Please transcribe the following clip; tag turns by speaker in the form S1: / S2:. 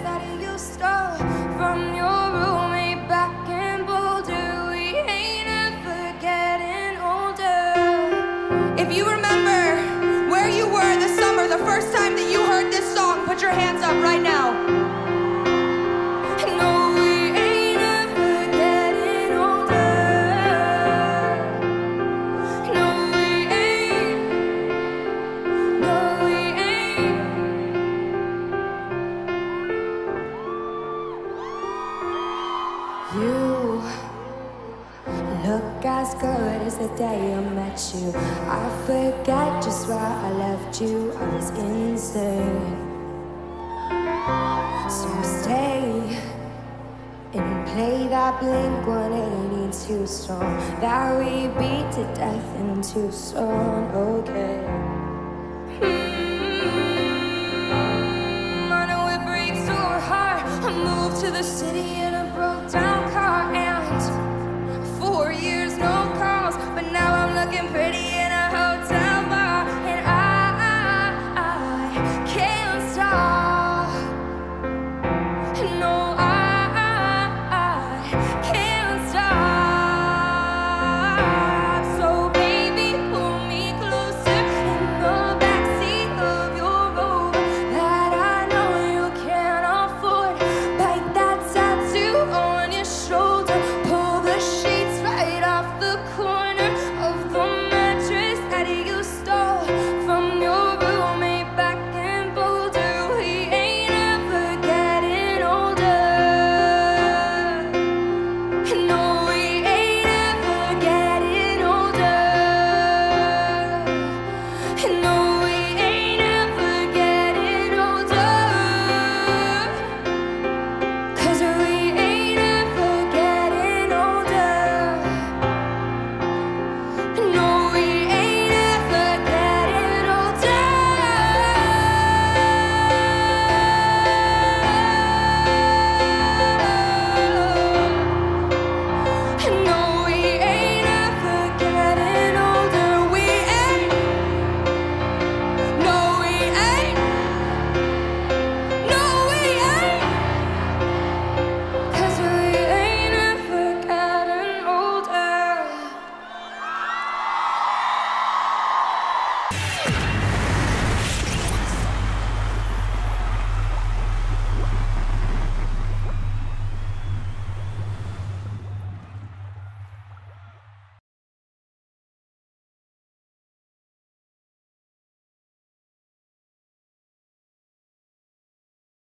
S1: that you stole from your roommate back in Boulder. We ain't ever getting older. If you remember where you were this summer, the first time that you heard this song, put your hands up right now. No, we ain't ever getting older. No, we ain't. No, we ain't. You look as good as the day I met you. I forget just where I left you. I was insane. So stay and play that Blink-182 song that we beat to death in Tucson. Okay. I know it breaks your heart. I moved to the city in a broke down car, and 4 years no calls, but now I'm looking pretty